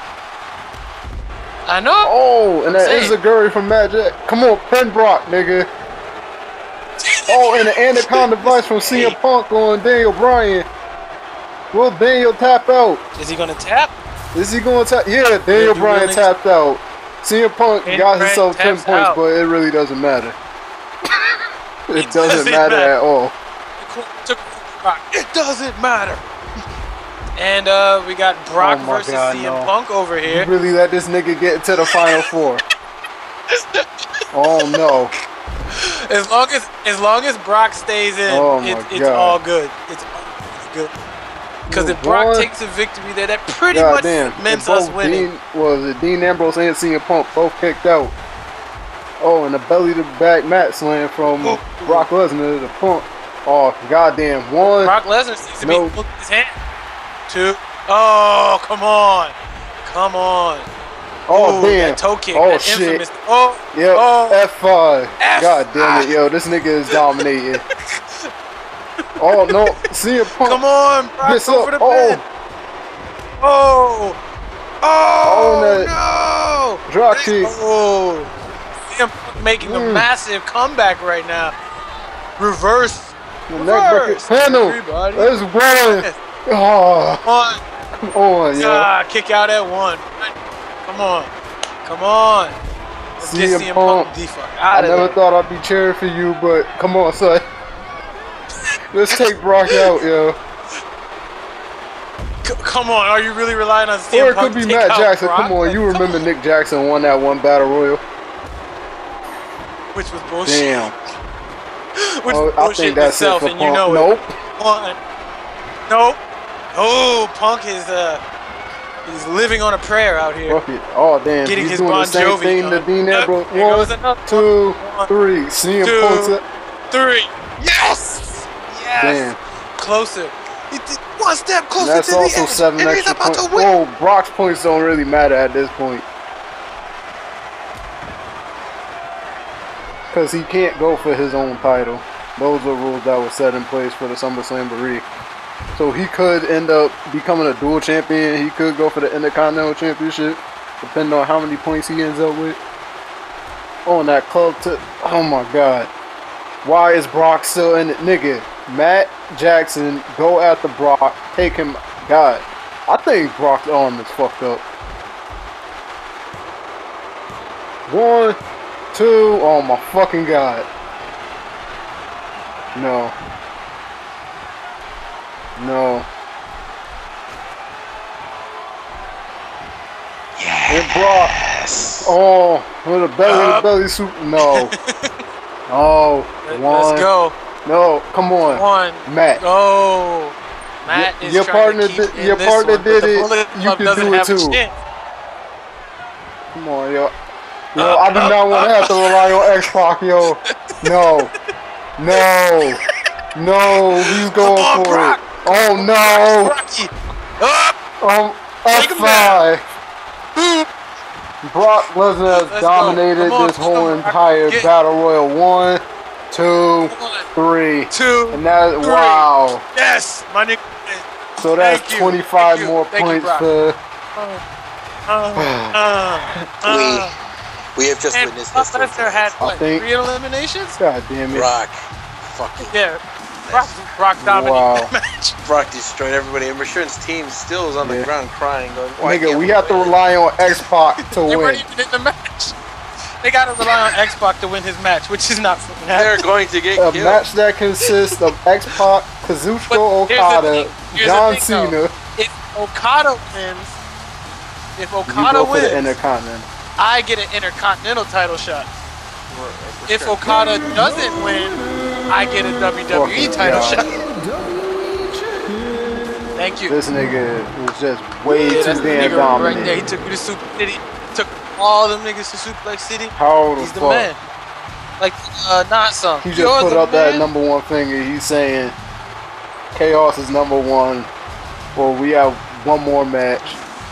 A: I know.
B: Oh, and that is a Gurry from Magic. Come on, pin Brock, nigga. Oh, and the Anaconda Vice from CM Punk on Daniel Bryan. Will Daniel tap out?
A: Is he gonna tap?
B: Is he gonna tap? Yeah, Daniel Bryan tapped out. CM Punk got himself 10 points, but it really doesn't matter. It doesn't matter at all.
A: It doesn't matter. And we got Brock versus CM Punk over here.
B: You really let this nigga get to the final four. Oh no.
A: As long as Brock stays in, it's all good. It's all good. Because if Brock takes a victory there, that pretty much meant us winning.
B: Dean Ambrose and CM Punk both kicked out. Oh, and a belly-to-back mat slam from Brock Lesnar to Punk. Oh, goddamn. One.
A: Brock Lesnar seems to be holding his hand. Two. Oh, come on. Come on.
B: Oh, damn.
A: That toe kick.
B: Oh,
A: that
B: shit.
A: Infamous. Oh,
B: yep.
A: oh.
B: F5. God damn it, yo. This nigga is dominating. Oh, no. CM Punk.
A: Come on, Brock. Go for the pin. Oh. Oh, no.
B: Drop kick.
A: Oh. CM Punk making a massive comeback right now. Reverse.
B: Panel. There's one. Oh. Come on, yo.
A: Kick out at one. Come on. Come on.
B: CM Punk. I never thought I'd be cheering for you, but come on, son. Let's take Brock out, yo.
A: Come on, are you really relying on CM
B: Or it
A: Punk
B: could be
A: to
B: Matt
A: take
B: Jackson.
A: out Brock?
B: Come on, you remember Nick Jackson won that one battle royal?
A: Which was bullshit.
B: Damn.
A: Which was bullshit
B: I think that's
A: itself,
B: it for
A: and
B: Punk.
A: you know
B: Nope.
A: it. One. Nope. Oh, Punk is he's living on a prayer out here.
B: Fuck it. Oh damn.
A: Getting
B: He's
A: his
B: doing
A: Bon
B: the same
A: Jovi
B: thing
A: on.
B: to Dean Ambrose.
A: Here goes
B: 1,
A: another
B: 2,
A: one.
B: 3. CM Punk.
A: 3. Yes. Yes.
B: Damn.
A: Closer. One step closer
B: That's
A: to the
B: also
A: edge.
B: 7
A: and he's
B: extra
A: about
B: points.
A: to win.
B: Whoa, Brock's points don't really matter at this point. Because he can't go for his own title. Those are rules that were set in place for the SummerSlam Barrie. So he could end up becoming a dual champion. He could go for the Intercontinental Championship, depending on how many points he ends up with. On that club tip. Oh my god. Why is Brock still in it? Nigga, Matt Jackson, go after Brock. Take him. God. I think Brock's arm is fucked up. 1, 2. Oh my fucking god. No. No.
A: Yes.
B: And Brock. Oh, with a belly soup. No. Oh,
A: Let's go.
B: No, come on.
A: 1.
B: Matt.
A: Oh. Matt is
B: your
A: trying
B: partner
A: to keep
B: did, your
A: this
B: partner
A: one,
B: did
A: but the
B: it.
A: Bullet
B: You
A: Club
B: can
A: doesn't
B: do it
A: have a
B: too.
A: chance.
B: Come on, yo. Yo, I do not want to have to rely on X-Pac, yo. No. No. No, he's going for
A: Brock.
B: it. Oh, no. F5. Brock Lesnar has dominated this whole entire battle royal. 1, 2, 3.
A: 2,
B: And that,
A: 3.
B: wow.
A: Yes, my nigga.
B: So that's 25 more points for.
C: We have just witnessed this.
A: Brock Lesnar had what? 3 eliminations?
B: God damn it.
C: Brock. Fucking.
A: Yeah. Brock dominated that match.
C: Brock destroyed everybody, and Rashawn's team still is on the ground crying, going,
B: nigga, we have to rely on X-Pac to win.
A: They weren't even in the match. They got to rely on X-Pac to win his match, which is not fucking happening.
C: They're going to get
B: a
C: killed.
B: match that consists of X-Pac, Kazuchika Okada, John Cena.
A: If Okada wins,
B: For the Intercontinental.
A: I get an Intercontinental title shot. If Okada doesn't win, I get a WWE title shot. Thank you.
B: This nigga was just way too damn dominant.
A: Right there. He took me to Super City. Took all them niggas to Suplex City.
B: How the
A: He's the
B: fuck?
A: man. Like, not some.
B: He just put up that #1 finger. He's saying Chaos is #1. Well, we have one more match.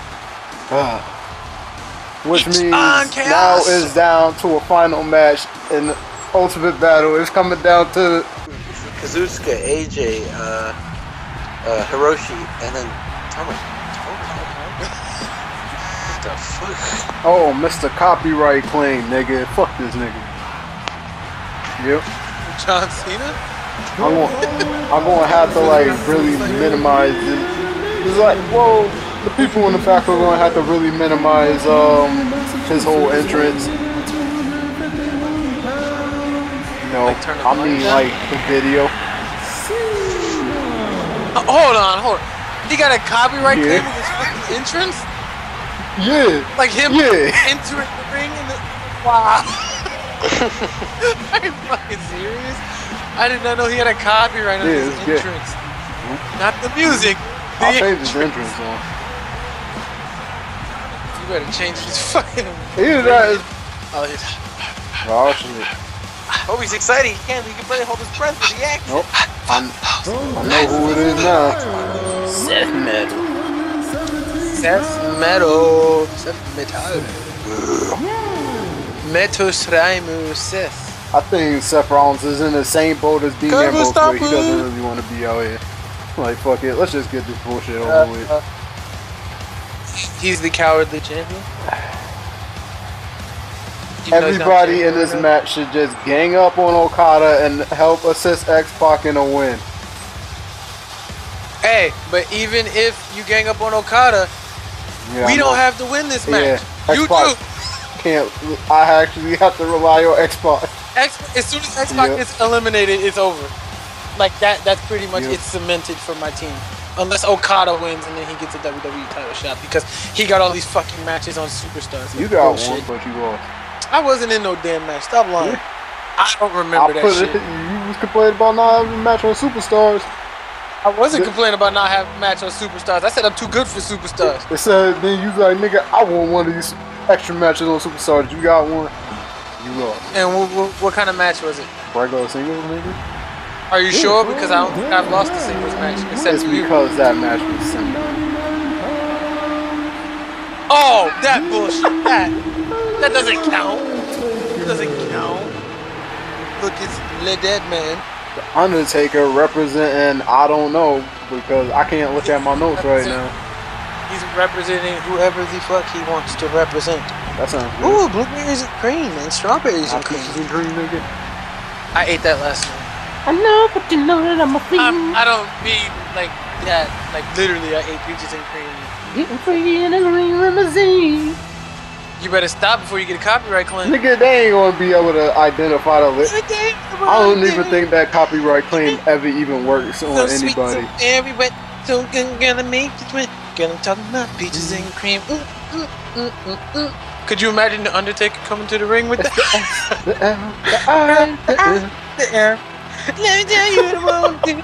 B: Which means now is down to a final match in the Ultimate Battle. It's coming down to
C: Kazuchika, AJ, Hiroshi, and then What the fuck?
B: oh, Mr. Copyright Claim, nigga. Fuck this nigga. Yep.
A: John Cena?
B: I'm gonna have to like really minimize it. It's like, well, the people in the back are gonna have to really minimize his whole entrance. You know, I mean like the video.
A: Hold on. He got a copyright claim with his fucking entrance?
B: Yeah.
A: Like him entering the ring in the wow. Are you fucking serious? I did not know he had a copyright on his entrance. Not the music.
B: I'll change his entrance on.
A: You better change his fucking.
B: Either that is.
A: Oh
B: shit.
C: Oh, he's excited. He can barely hold his breath for the action.
B: Nope. I know who it is now.
C: Seth Metal.
A: Metus Raimus Seth.
B: I think Seth Rollins is in the same boat as Dean Ambrose, but he doesn't really want to be out here. Like, fuck it, let's just get this bullshit over with.
A: He's the cowardly champion.
B: Everybody in this match should just gang up on Okada and help assist X-Pac in a win.
A: Hey, but even if you gang up on Okada, we don't have to win this match. You do.
B: I actually have to rely on X-Pac.
A: As soon as X-Pac gets eliminated, it's over. Like that's pretty much it's cemented for my team. Unless Okada wins and then he gets a WWE title shot because he got all these fucking matches on Superstars.
B: You got one, but you lost.
A: I wasn't in no damn match. Stop lying. Yeah. I don't remember that shit.
B: You was complaining about not having a match on Superstars.
A: I wasn't complaining about not having a match on Superstars. I said I'm too good for Superstars.
B: It said then you like, nigga, I want one of these extra matches on Superstars. You got one. You lost.
A: And what kind of match was it?
B: Regular singles, nigga.
A: Are you sure? Because I don't think I've lost a singles match.
B: It's because that match was simple.
A: Oh, that bullshit. That doesn't count. It doesn't count. Look, it's Le Dead Man.
B: The Undertaker representing, I don't know, because I can't look at my notes right now.
A: He's representing whoever the fuck he wants to represent.
B: That sounds good.
A: Ooh, blueberries and cream and strawberries and cream.
B: Nigga.
A: I ate that last night.
F: I know, but you know that I'm a fiend.
A: I don't mean like that. Like literally, I ate peaches and cream.
F: Getting free in a green limousine.
A: You better stop before you get a copyright claim.
B: Nigga, they ain't gonna be able to identify the list. I don't even think that copyright claim ever even works on anybody.
A: Sweet, so everybody, so gonna make it win. Girl, I'm talking about peaches and cream. Could you imagine the Undertaker coming to the ring with that? The air. Let me tell you what I want to do.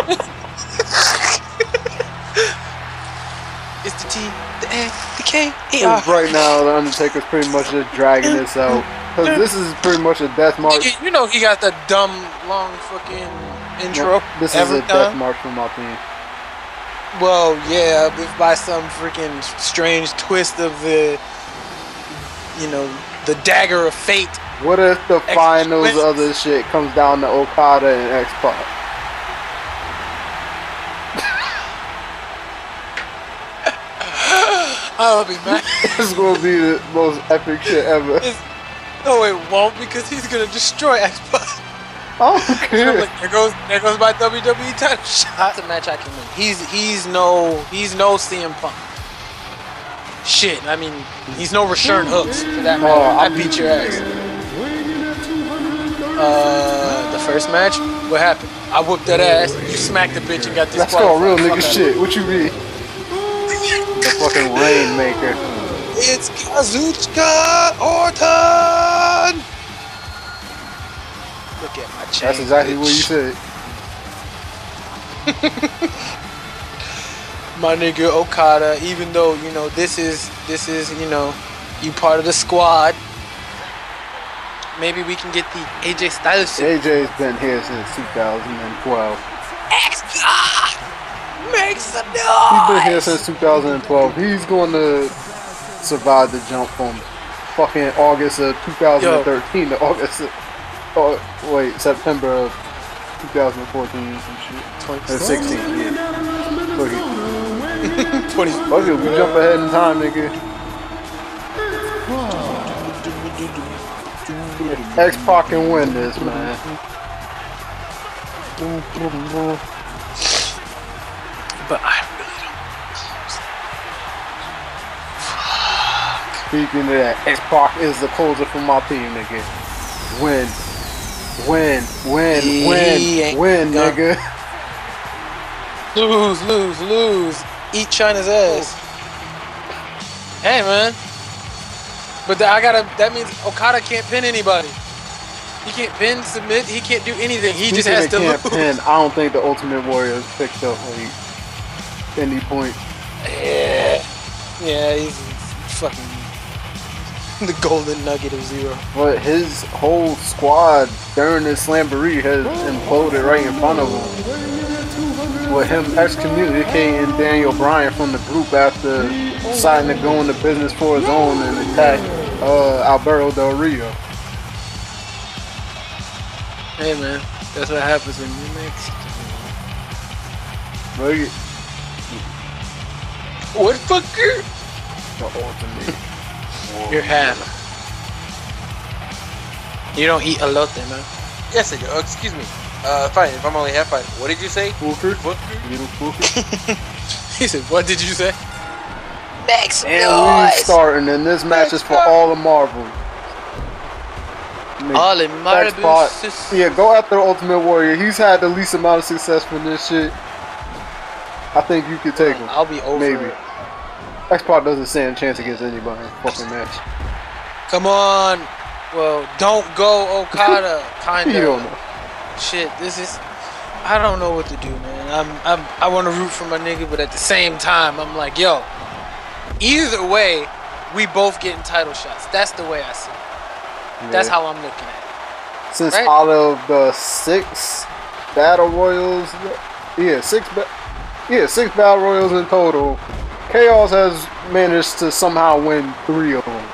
A: It's the T, the A, the K, E, R.
B: Right now, the Undertaker's pretty much just dragging this out. Because this is pretty much a death march.
A: You know he got the dumb, long fucking intro.
B: No, this is a death march for my team.
A: Well, yeah, if by some freaking strange twist of the, the dagger of fate,
B: What if the finals of this shit comes down to Okada and X-Pac?
A: I'll be mad.
B: It's gonna be the most epic shit ever.
A: No, it won't, because he's gonna destroy X-Pac.
B: I don't care.
A: Like, there goes my WWE title shot. That's a match I can win. He's no CM Punk. Shit, I mean, he's no Rashawn Hooks for that matter. I beat your ass. The first match, what happened? I whooped that ass. You smacked the bitch and got this.
B: That's called real nigga shit. What you mean? The fucking Rainmaker.
A: It's Kazuchika Orton. Look at my chain.
B: That's exactly what you said.
A: My nigga Okada, even though, you know, this is, you know, you part of the squad. Maybe we can get the AJ Styles shit.
B: AJ's been here since 2012.
A: X-Pac makes a noise.
B: He's been here since 2012. He's going to survive the jump from fucking August of 2013 to August of, September of 2014 and some shit. 16, yeah. Fuck it.
A: 20.
B: Fuck it, we jump ahead in time, nigga. X-Pac can win this, man.
A: But I really don't.
B: Speaking of that, X-Pac is the closer for my team, nigga. Win, nigga.
A: Lose. Eat China's ass. Hey, man. But that means Okada can't pin anybody. He can't pin, submit, he can't do anything. He just has to lose.
B: Pin. I don't think the Ultimate Warrior is picked up like any point.
A: Yeah, he's fucking the golden nugget of Zero.
B: But his whole squad during this Slamboree has imploded right in front of him. With him excommunicating Daniel Bryan from the group after deciding to go into business for his own and attack Alberto Del Rio.
A: Hey man, that's what happens when you mix.
B: Look at
A: what fucker?
B: the Ultimate.
A: You're half. You don't eat elote, man.
E: Yes, I do. Oh, excuse me. Fine. If I'm only half, fine. What did you say?
B: Little Fooker.
A: He said, "What did you say?" Next
B: And we starting, and this match is for all the marbles.
A: All the marbles.
B: Yeah, go after the Ultimate Warrior. He's had the least amount of success from this shit. I think you could take him.
A: I'll be over.
B: Maybe. X-Pac doesn't stand a chance against anybody in the fucking match.
A: Come on. Well, don't go Okada. Kinda.
B: You don't know.
A: Shit, this is. I don't know what to do, man. I want to root for my nigga, but at the same time, I'm like, yo. Either way, we both getting title shots. That's the way I see it. Yeah. That's how I'm looking at it.
B: Since out of the 6 battle royals, six battle royals in total, Chaos has managed to somehow win 3 of them.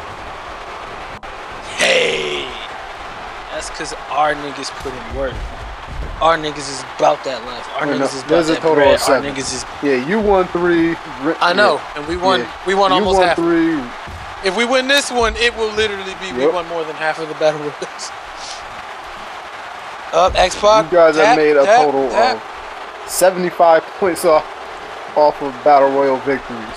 A: Hey, that's because our niggas put in work. Our niggas is about that life. Our niggas is about that bread. Our niggas is.
B: Yeah, you won 3.
A: I know, and we won. Yeah. We won almost half.
B: 3.
A: If we win this one, it will literally be we won more than half of the battle royals. Up, X-Pac.
B: You guys have made a total of 75 points off of battle royal victories.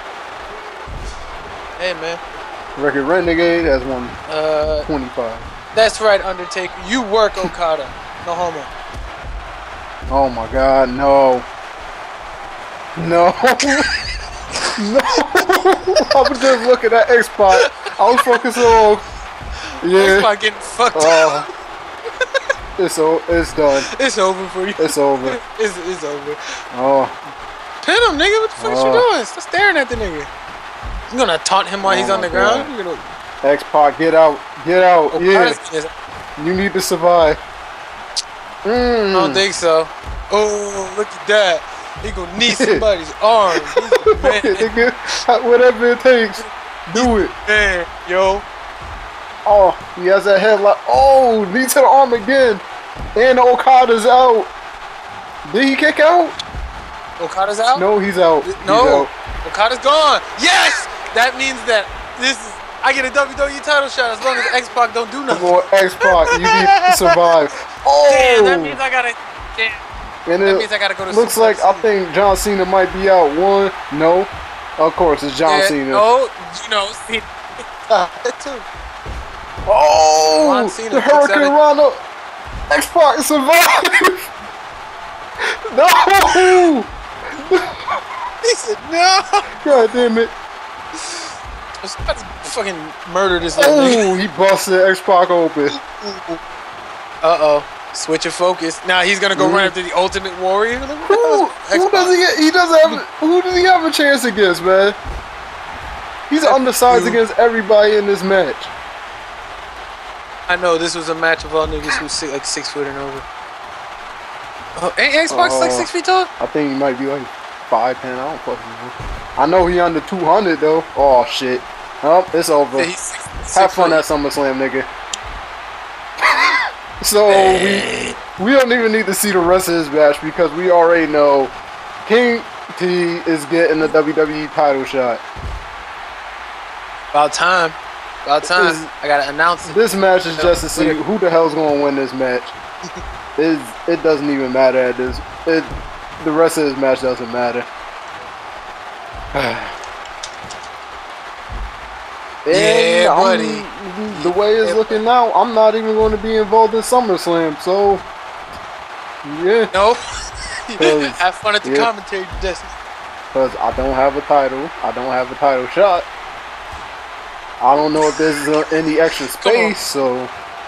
A: Hey man.
B: Record Renegade has won 25.
A: That's right, Undertaker. You work Okada. No homo.
B: Oh my God, no. No. No. I was just looking at X-Pac. I was focusing on. Yeah.
A: X-Pac getting fucked up.
B: It's done.
A: It's over for you.
B: It's over.
A: It's over.
B: Oh.
A: Pin him, nigga. What the fuck you doing? Stop staring at the nigga. You gonna taunt him while he's on the ground?
B: X-Pac, get out. Get out. Yeah. You need to survive.
A: I don't think so. Oh, look at that. He gonna need somebody's arm.
B: Whatever it takes, do it.
A: Man, yo.
B: Oh, he has that headlock. Oh, knee to the arm again. And Okada's out. Did he kick out?
E: Okada's out?
B: No, he's out.
E: No. He's out. Okada's gone. Yes! That means that I get a WWE title shot as long as X-Pac don't do nothing.
B: Well, X-Pac, you need to survive. Oh!
E: Damn, that means I gotta... Damn.
B: And
E: that means I gotta go to...
B: Looks like I think John Cena might be out. One. No. Of course, it's John Cena.
E: No, you know, Cena. That too.
B: Oh! The Hurricane Rana. X-Pac survived. No!
E: He said no.
B: God damn it.
E: I was about to fucking murder this
B: little
E: nigga.
B: Oh, he busted X-Pac open.
E: Uh-oh. Switch of focus. Now he's gonna go run after the Ultimate Warrior.
B: Who does he have a chance against, man? He's undersized against everybody in this match.
E: I know this was a match of all niggas who's like 6 foot and over. Oh, ain't X-Pac like 6 feet tall?
B: I think he might be like 5'10". I don't fucking know. I know he under 200 though. Oh shit. Oh, it's over.
E: Yeah,
B: have fun at SummerSlam, nigga. So we don't even need to see the rest of this match because we already know King T is getting the WWE title shot.
E: About time. About time. I gotta announce it.
B: This match is just to see who the hell's gonna win this match. It doesn't even matter at this. The rest of this match doesn't matter.
E: Yeah, buddy.
B: The way it's looking now, I'm not even going to be involved in SummerSlam. So, yeah.
E: No. Have fun at the commentary desk.
B: Because I don't have a title. I don't have a title shot. I don't know if there's any extra space, so...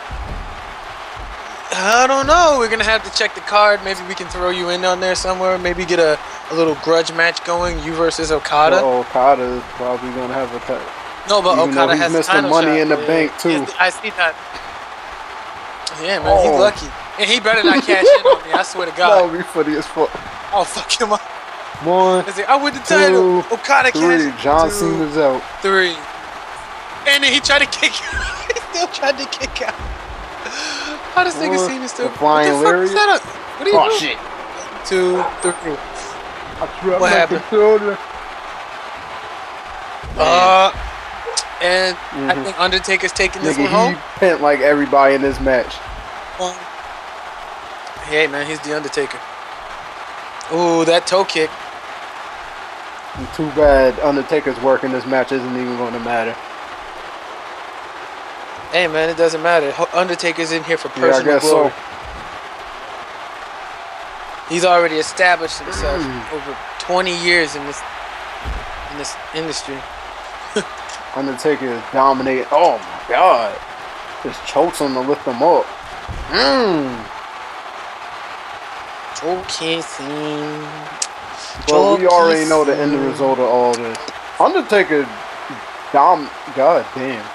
E: I don't know. We're going to have to check the card. Maybe we can throw you in on there somewhere. Maybe get a little grudge match going. You versus Okada.
B: Well, Okada is probably going to have a title.
E: No, but
B: even
E: Okada has
B: missed the money in the bank, too.
E: I see that. Yeah, man. He's lucky. And he better not cash in on me. I swear to God.
B: That would be funny as fuck.
E: I'll fuck him up.
B: One,
E: I win the title. Okada
B: three. John Cena's out.
E: 3. And then he tried to kick out. He still tried to kick out. How does nigga Cena still?
B: Flying Larry?
E: What are you doing?
B: Shit.
E: 2, 3. What happened? And I think Undertaker's taking this one home.
B: He pent like everybody in this match.
E: Hey man, he's the Undertaker. Ooh, that toe kick.
B: And too bad Undertaker's work in this match isn't even going to matter.
E: Hey man, it doesn't matter. Undertaker's in here for personal glory.
B: So.
E: He's already established himself over 20 years in this industry.
B: Undertaker is dominating. Oh my god. Just chokes him to lift him up.
E: Okay, scene.
B: Well, we already know the end result of all this. Undertaker god damn.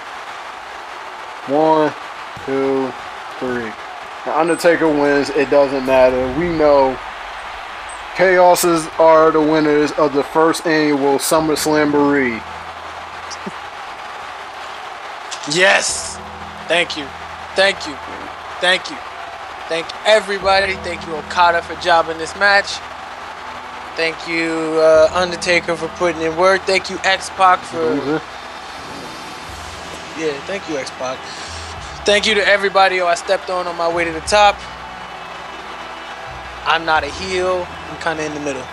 B: 1, 2, 3. The Undertaker wins. It doesn't matter. We know Chaoses are the winners of the first annual SummerSlam Slamboree.
E: Yes. Thank you. Thank you. Thank you. Thank everybody. Thank you, Okada, for jobbing this match. Thank you, Undertaker, for putting in work. Thank you, X-Pac, for... Yeah, thank you, X-Pac. Thank you to everybody I stepped on my way to the top. I'm not a heel. I'm kind of in the middle.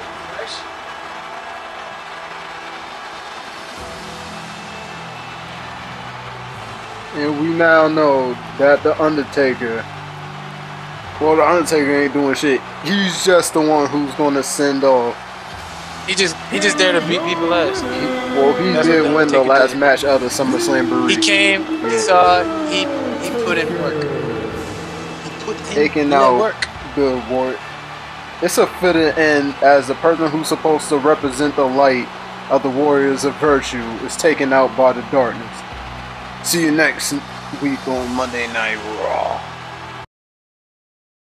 B: And we now know that the Undertaker ain't doing shit. He's just the one who's gonna send off.
E: He just there to beat people ass.
B: He did win the last match of the SummerSlam Slamboree.
E: He came, he saw, he put in work. He put in work.
B: Good work. It's a fitting end as the person who's supposed to represent the light of the Warriors of Virtue is taken out by the darkness. See you next week on Monday Night Raw.